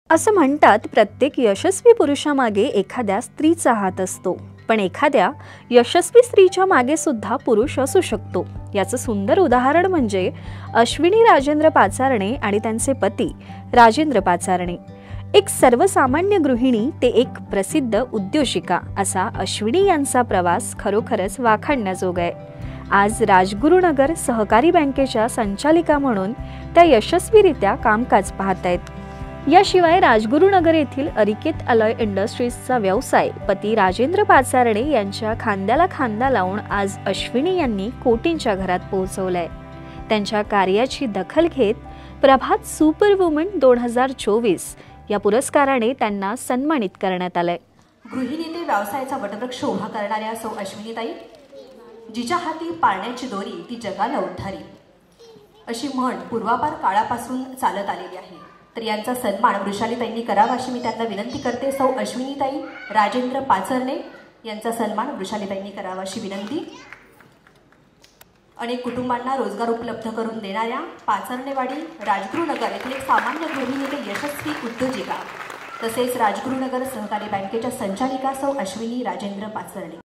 असं म्हणतात प्रत्येक यशस्वी पुरुषामागे एखाद्या स्त्रीचा हात असतो, पण एखाद्या यशस्वी स्त्रीच्या मागे सुद्धा पुरुष असू शकतो। याचं सुंदर उदाहरण म्हणजे अश्विनी राजेंद्र पाचारणे आणि त्यांचे पती राजेंद्र पाचारणे। एक सर्वसामान्य गृहिणी ते एक प्रसिद्ध उद्योजिका असा अश्विनी यांचा प्रवास खरोखरच वाखाणण्याजोगा आहे। आज राजगुरुनगर सहकारी बँकेच्या संचालिका म्हणून त्या यशस्वीरित्या कामकाज पाहतायत। याशिवाय राजगुरुनगर येथील अरिकेत अलॉय इंडस्ट्रीजचा व्यवसाय पती राजेंद्र पाचारणे यांच्या खांद्याला खांदा लावून आज अश्विनी यांनी कोटींच्या घरात पोहोचवलाय। त्यांच्या कार्याची दखल घेत प्रभात सुपर वुमन 2024 या पुरस्काराने त्यांना सन्मानित करण्यात आलंय। गृहिणी ते व्यवसायाचा वटवृक्ष उभा करणाऱ्या सौ अश्विनीताई, जिच्या हाती पाळण्याची दोरी ती जगाला उद्धारी, अशी म्हण पूर्वापार काळापासून चालत आलेली आहे। तर यांचा सन्मान वृषालीताईंनी करावा अशी मी त्यांना विनंती करते। सौ अश्विनीताई राजेंद्र पाचारणे यांचा सन्मान वृषालीताईंनी करावा अशी विनंती। अनेक कुटुंबांना रोजगार उपलब्ध करून देणाऱ्या पाचारणेवाडी राजगुरुनगर येथील एक सामान्य गृहिणी ते यशस्वी उद्योजिका तसेच राजगुरुनगर सहकारी बँकेच्या संचालिका सौ अश्विनी राजेंद्र पाचारणे।